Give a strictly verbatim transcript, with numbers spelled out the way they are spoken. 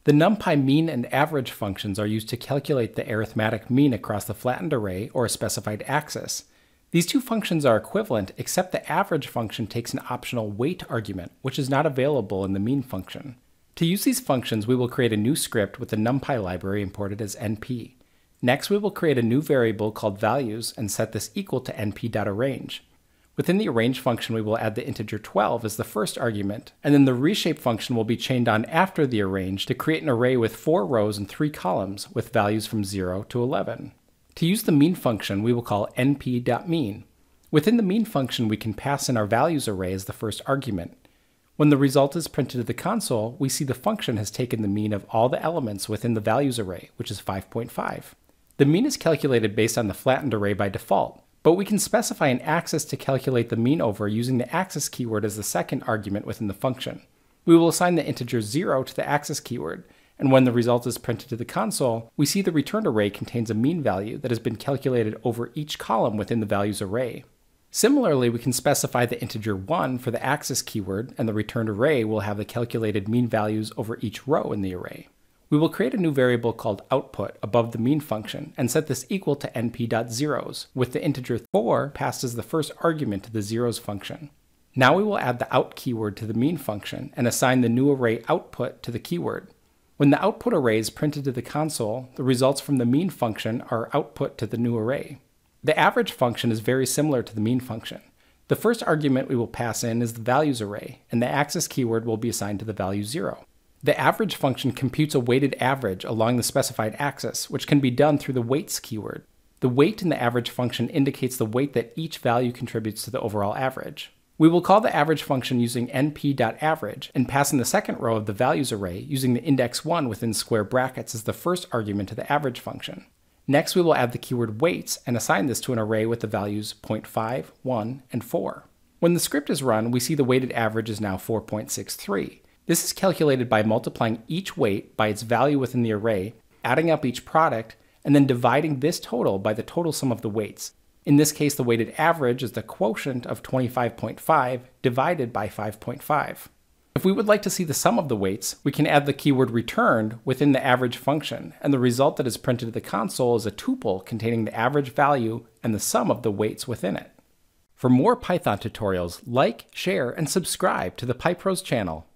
The NumPy mean and average functions are used to calculate the arithmetic mean across the flattened array or a specified axis. These two functions are equivalent, except the average function takes an optional weight argument, which is not available in the mean function. To use these functions, we will create a new script with the NumPy library imported as N P. Next, we will create a new variable called values and set this equal to np.arrange. Within the arrange function, we will add the integer twelve as the first argument, and then the reshape function will be chained on after the arrange to create an array with four rows and three columns with values from zero to eleven. To use the mean function, we will call np.mean. Within the mean function, we can pass in our values array as the first argument. When the result is printed to the console, we see the function has taken the mean of all the elements within the values array, which is five point five. The mean is calculated based on the flattened array by default, but we can specify an axis to calculate the mean over using the axis keyword as the second argument within the function. We will assign the integer zero to the axis keyword, and when the result is printed to the console, we see the returned array contains a mean value that has been calculated over each column within the values array. Similarly, we can specify the integer one for the axis keyword, and the returned array will have the calculated mean values over each row in the array. We will create a new variable called output above the mean function and set this equal to np.zeros, with the integer four passed as the first argument to the zeros function. Now we will add the out keyword to the mean function and assign the new array output to the keyword. When the output array is printed to the console, the results from the mean function are output to the new array. The average function is very similar to the mean function. The first argument we will pass in is the values array, and the axis keyword will be assigned to the value zero. The average function computes a weighted average along the specified axis, which can be done through the weights keyword. The weight in the average function indicates the weight that each value contributes to the overall average. We will call the average function using np.average and pass in the second row of the values array using the index one within square brackets as the first argument to the average function. Next, we will add the keyword weights and assign this to an array with the values zero point five, one, and four. When the script is run, we see the weighted average is now four point six three. This is calculated by multiplying each weight by its value within the array, adding up each product, and then dividing this total by the total sum of the weights. In this case, the weighted average is the quotient of twenty-five point five divided by five point five. If we would like to see the sum of the weights, we can add the keyword returned within the average function, and the result that is printed to the console is a tuple containing the average value and the sum of the weights within it. For more Python tutorials, like, share, and subscribe to the PyPros channel.